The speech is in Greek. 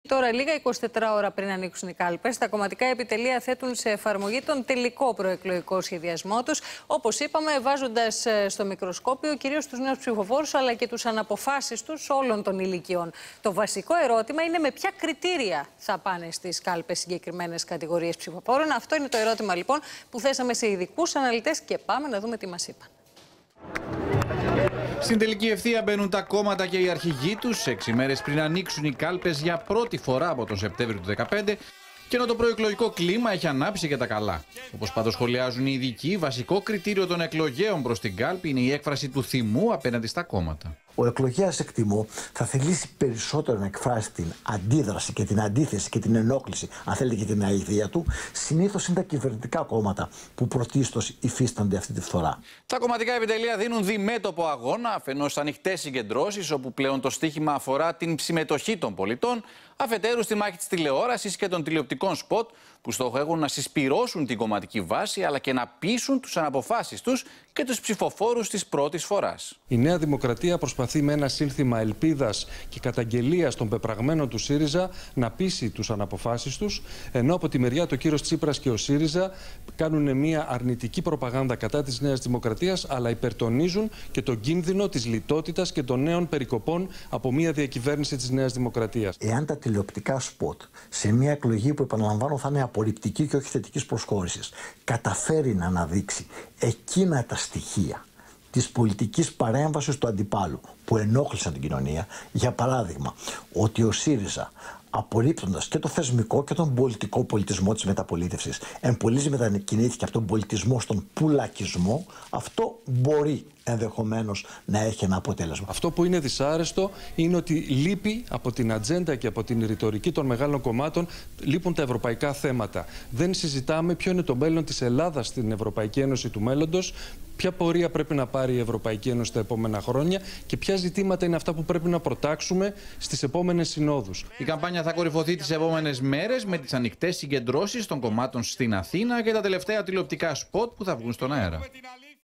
Τώρα, λίγα 24 ώρα πριν ανοίξουν οι κάλπες, τα κομματικά επιτελεία θέτουν σε εφαρμογή τον τελικό προεκλογικό σχεδιασμό τους. Όπως είπαμε, βάζοντας στο μικροσκόπιο κυρίως τους νέους ψηφοφόρους, αλλά και τους αναποφάσεις τους όλων των ηλικιών. Το βασικό ερώτημα είναι με ποια κριτήρια θα πάνε στις κάλπες συγκεκριμένες κατηγορίες ψηφοφόρων. Αυτό είναι το ερώτημα λοιπόν που θέσαμε σε ειδικούς αναλυτές και πάμε να δούμε τι μας είπαν. Στην τελική ευθεία μπαίνουν τα κόμματα και οι αρχηγοί τους 6 μέρες πριν ανοίξουν οι κάλπες για πρώτη φορά από τον Σεπτέμβριο του 2015, και ενώ το προεκλογικό κλίμα έχει ανάψει και τα καλά. Όπως πάντως σχολιάζουν οι ειδικοί, βασικό κριτήριο των εκλογέων προς την κάλπη είναι η έκφραση του θυμού απέναντι στα κόμματα. Ο εκλογέας, εκτιμώ, θα θελήσει περισσότερο να εκφράσει την αντίδραση και την αντίθεση και την ενόχληση, αν θέλετε, και την αηδία του. Συνήθως είναι τα κυβερνητικά κόμματα που πρωτίστως υφίστανται αυτή τη φθορά. Τα κομματικά επιτελεία δίνουν διμέτωπο αγώνα, αφενός ανοιχτές συγκεντρώσεις, όπου πλέον το στίχημα αφορά την συμμετοχή των πολιτών, αφετέρου στη μάχη της τηλεόρασης και των τηλεοπτικών σποτ, που στόχο έχουν να συσπυρώσουν την κομματική βάση, αλλά και να πείσουν τους αναποφάσεις τους και τους ψηφοφόρους της πρώτης φοράς. Η Νέα Δημοκρατία προσπαθεί με ένα σύνθημα ελπίδας και καταγγελίας των πεπραγμένων του ΣΥΡΙΖΑ να πείσει τους αναποφάσεις τους, ενώ από τη μεριά του κύριος Τσίπρας και ο ΣΥΡΙΖΑ κάνουν μια αρνητική προπαγάνδα κατά της Νέας Δημοκρατίας, αλλά υπερτονίζουν και τον κίνδυνο της λιτότητας και των νέων περικοπών από μια διακυβέρνηση της Νέας Δημοκρατίας. Εάν τα τηλεοπτικά σποτ σε μια εκλογή που, επαναλαμβάνω, θα είναι απορριπτική και όχι θετικής προσχώρησης, καταφέρει να αναδείξει εκείνα τα στοιχεία της πολιτικής παρέμβασης του αντιπάλου που ενόχλησαν την κοινωνία, για παράδειγμα, ότι ο ΣΥΡΙΖΑ, απορρίπτοντας και το θεσμικό και τον πολιτικό πολιτισμό της μεταπολίτευσης, εμπολίζει μετακινήθηκε από τον πολιτισμό στον πουλακισμό, αυτό μπορεί ενδεχομένως να έχει ένα αποτέλεσμα. Αυτό που είναι δυσάρεστο είναι ότι λείπει από την ατζέντα και από την ρητορική των μεγάλων κομμάτων, λείπουν τα ευρωπαϊκά θέματα. Δεν συζητάμε ποιο είναι το μέλλον της Ελλάδας στην Ευρωπαϊκή Ένωση του μέλλοντος, ποια πορεία πρέπει να πάρει η Ευρωπαϊκή Ένωση τα επόμενα χρόνια και ποια ζητήματα είναι αυτά που πρέπει να προτάξουμε στις επόμενες συνόδους. Η καμπάνια θα κορυφωθεί τις επόμενες μέρες με τις ανοιχτές συγκεντρώσεις των κομμάτων στην Αθήνα και τα τελευταία τηλεοπτικά σποτ που θα βγουν στον αέρα.